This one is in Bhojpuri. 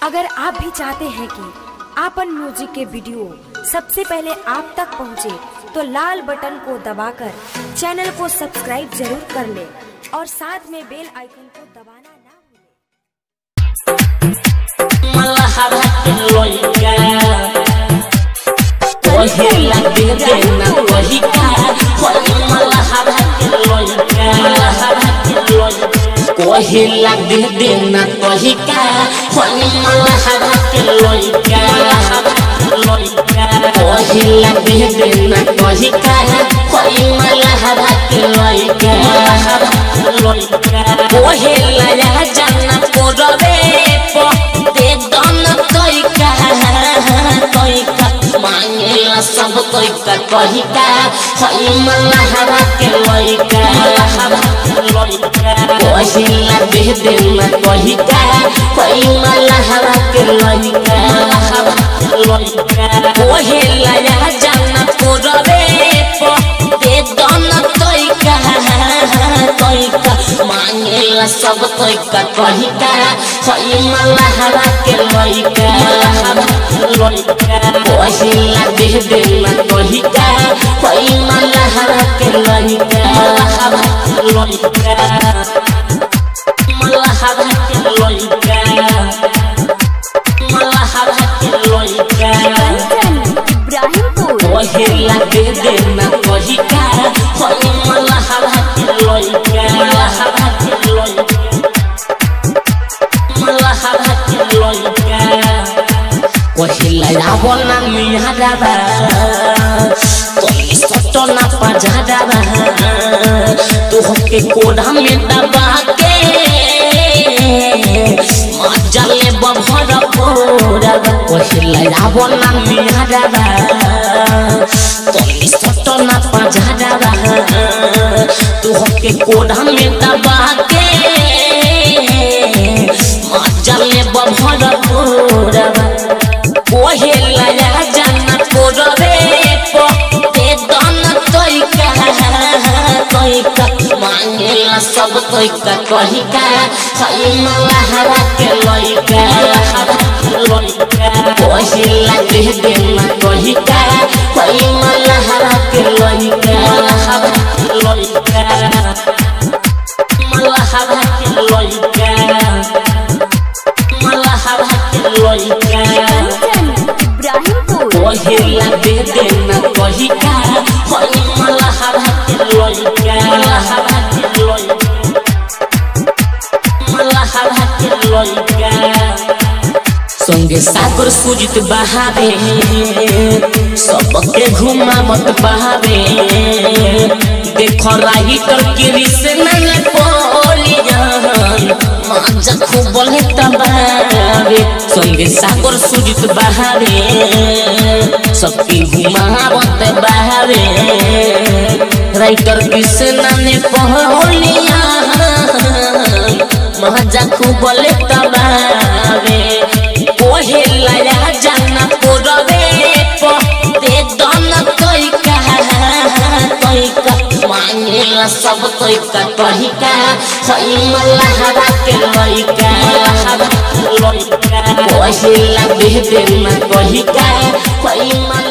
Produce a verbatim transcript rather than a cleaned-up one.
अगर आप भी चाहते हैं कि आपन म्यूजिक के वीडियो सबसे पहले आप तक पहुंचे, तो लाल बटन को दबाकर चैनल को सब्सक्राइब जरूर कर ले और साथ में बेल आइकन को दबाना ना कोहिला दे देना तोही का होनी मलहरा के लोइका कोहिला दे देना तोही का होनी मलहरा के लोइका कोहिला या जाना पोरवे पो दे दोना तोही का तोही का मांगेला सब तोही का तोही का होनी मलहरा के लोइका कोहिला दे देना तोही का कोई मलहरा के लोइका कोहिला या जाना पोरवे पो दे दोना तोही का तोही का मांगेला सब तोही का तोही का कोई मलहरा के लोइका कोहिला दे देना तोही का कोई मलहरा के लोइका मलहरा के लोइका मलहरा के लोइका कोहिला दे देना तोही का कोई मलहरा के लोइका मलहरा के लोइका मलहरा के लोइका कोहिला रावना मियादाबा तोली सटो ना पजादाबा तू होके कोढ़ा में दबा के मजले बभर पोरा कोहिला रावना मियादाबा तोली सटो ना पजादाबा तू होके कोढ़ा में दबा के मजले बभर पोरा कोहिला या जाना पोरवे पो दे दोना तोही का तोही का मांगेला सब तोही का तोही का कोई मलहरा के लोइका कोहिला दे देना तोही का कोई मलहरा के लोइका मलहरा के लोइका मलहरा के लोइका कोहिला दे देना तोही का कोई मलहरा के लोइका मलहरा के लोइका मलहरा के लोइका संगे सागर सुजित बहावे सबके घुमा मत बहावे देखो राइटर की रिश्ते न पोलिया मांझा खूब ले तबावे संगे सागर सुजित बहावे सबकी घुमावत बहावे राइटर कृष्णा ने पहलिया मांझा खूब ले तबावे कोहिला या जाना पोरवे पो दे दोना तोही का तोही का मांगेला सब तोही का तोही का कोई मलहरा के लोइका कोहिला दे देना तोही का कोई